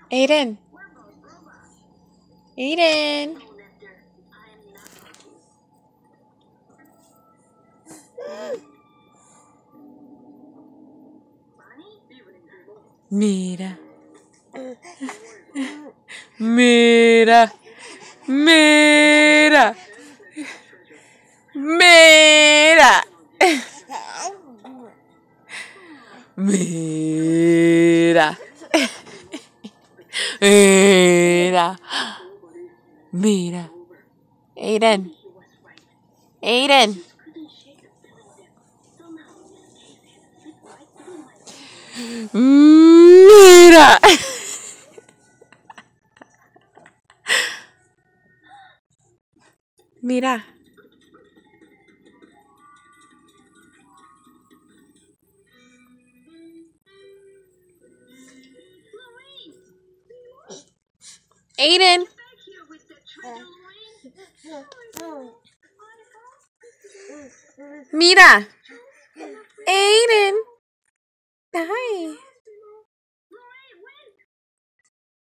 Aiden. Aiden. Mira. Mira. Mira. Mira. Mira. Mira. Mira. Aiden. Aiden. Mira. Mira. Aiden. Mira. Aiden. Hi.